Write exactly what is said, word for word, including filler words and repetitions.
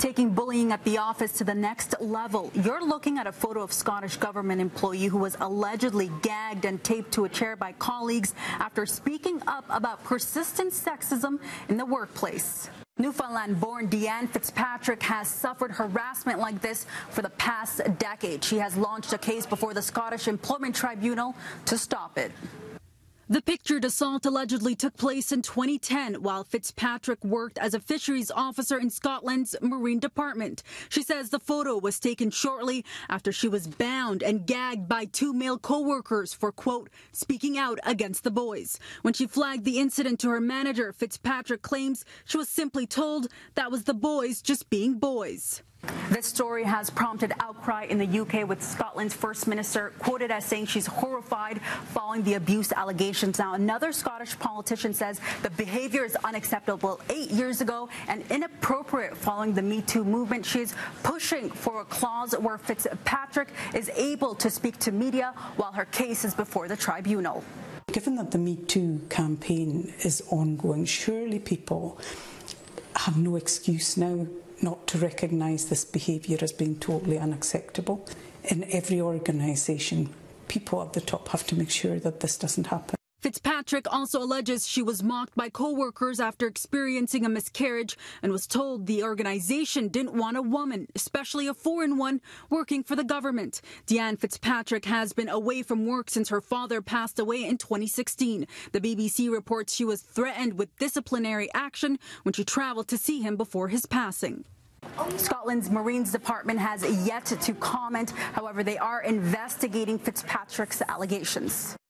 Taking bullying at the office to the next level. You're looking at a photo of Scottish government employee who was allegedly gagged and taped to a chair by colleagues after speaking up about persistent sexism in the workplace. Newfoundland-born Deeann Fitzpatrick has suffered harassment like this for the past decade. She has launched a case before the Scottish Employment Tribunal to stop it. The pictured assault allegedly took place in twenty ten while Fitzpatrick worked as a fisheries officer in Scotland's Marine Department. She says the photo was taken shortly after she was bound and gagged by two male co-workers for, quote, speaking out against the boys. When she flagged the incident to her manager, Fitzpatrick claims she was simply told that was the boys just being boys. This story has prompted outcry in the U K, with Scotland's First Minister quoted as saying she's horrified following the abuse allegations. Now, another Scottish politician says the behavior is unacceptable eight years ago and inappropriate following the Me Too movement. She is pushing for a clause where Fitzpatrick is able to speak to media while her case is before the tribunal. Given that the Me Too campaign is ongoing, surely people have no excuse now not to recognise this behaviour as being totally unacceptable. In every organisation, people at the top have to make sure that this doesn't happen. Fitzpatrick also alleges she was mocked by co-workers after experiencing a miscarriage and was told the organisation didn't want a woman, especially a foreign one, working for the government. Deeann Fitzpatrick has been away from work since her father passed away in twenty sixteen. The B B C reports she was threatened with disciplinary action when she travelled to see him before his passing. Scotland's Marines Department has yet to comment. However, they are investigating Fitzpatrick's allegations.